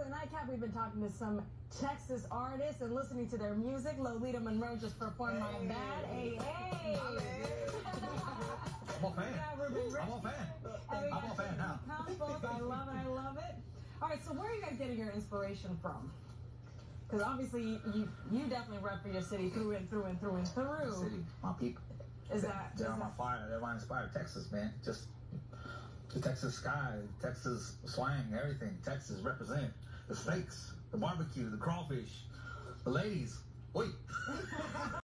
the Nightcap, we've been talking to some Texas artists and listening to their music. Lolita Monroe just performed My Bad. Hey, hey. I'm a fan. Yeah, Ruben, I'm a fan. I'm a fan now. Combos. I love it. I love it. All right, so where are you guys getting your inspiration from? Because obviously you definitely rep for your city through and through and through and through. My city, my people. They're on my fire. They're my inspired Texas, man. Just the Texas sky, Texas slang, everything. Texas represent the steaks, the barbecue, the crawfish, the ladies. Wait.